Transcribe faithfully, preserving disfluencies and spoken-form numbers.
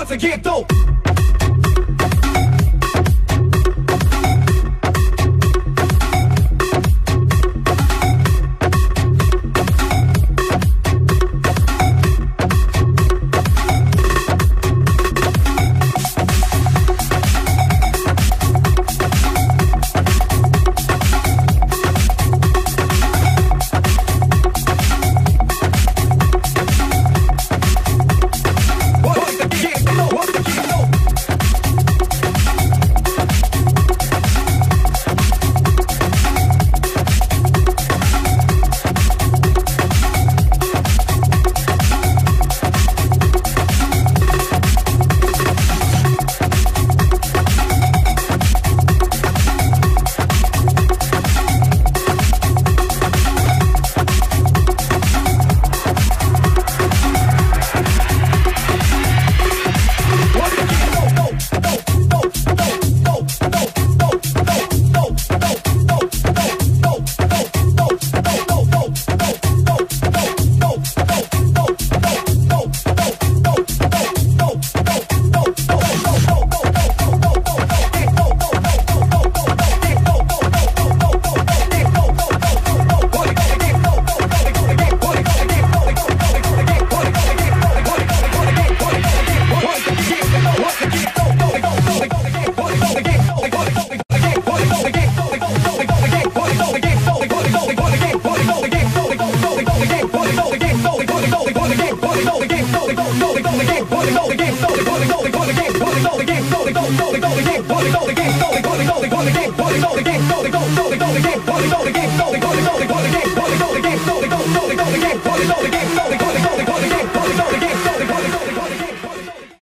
seguindo. Know the game, know the game, know the game, know the game, know the game, know the game, know the game, know the game.